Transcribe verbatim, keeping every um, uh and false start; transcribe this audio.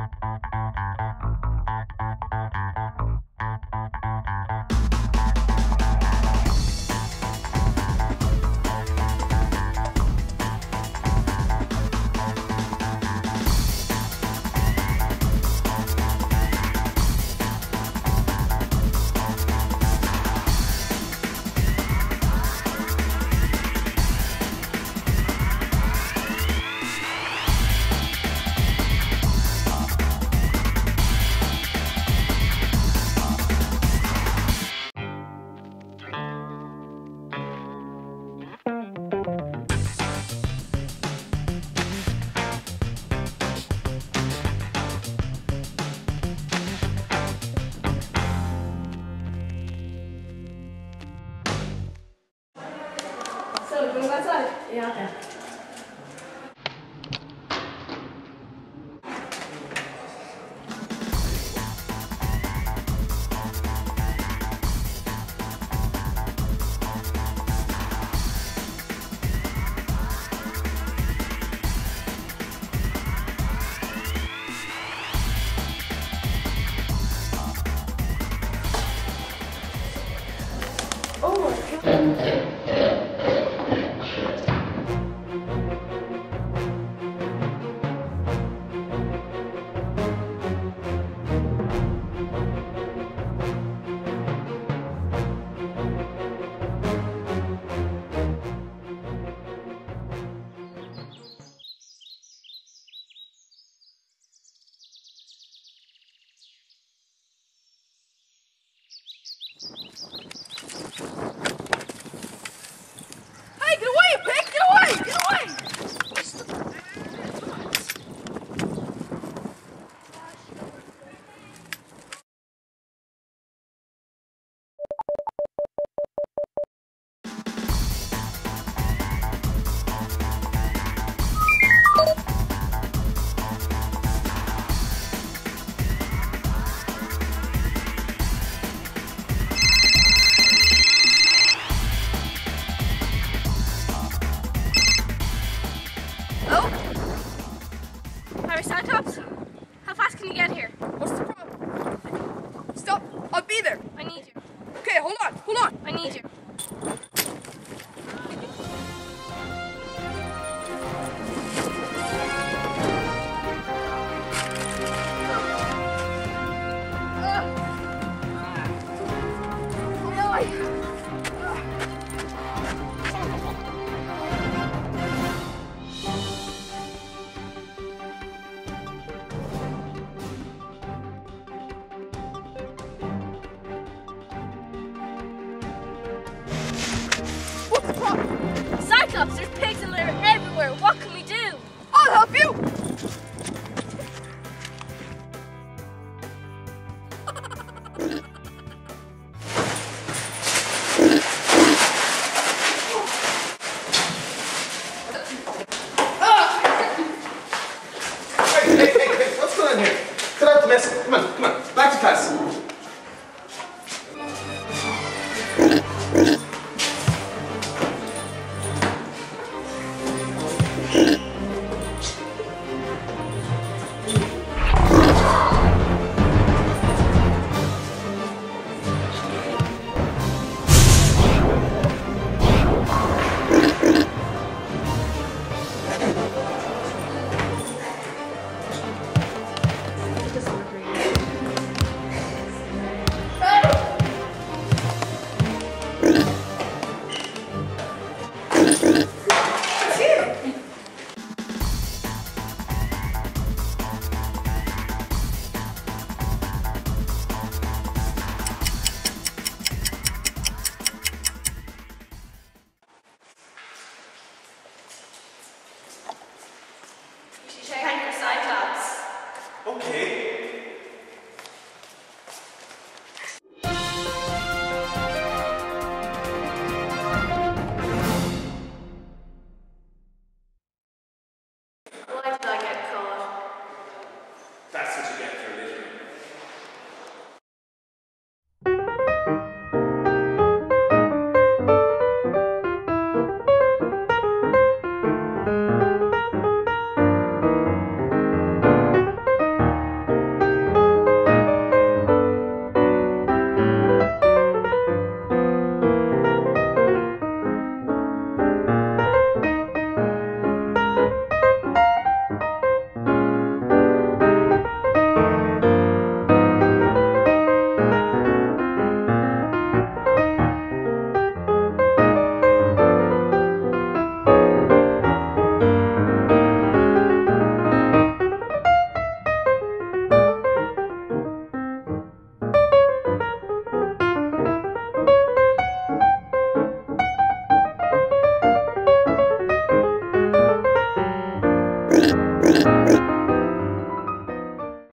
So, can we go outside? Yeah, okay. Oh my god. Hey, get away, you pig! Get away! Get away! Oh? Hi, Cyclops. How fast can you get here? What's the problem? Stop! I'll be there! I need you. Okay, hold on, hold on! I need you. What's the problem? Cyclops, there's pigs and litter everywhere. What can we do? I'll help you! Hey, hey, hey, hey, what's going on here? Cut out the mess. Come on, come on, back to class. You should check out your Cyclops. Okay.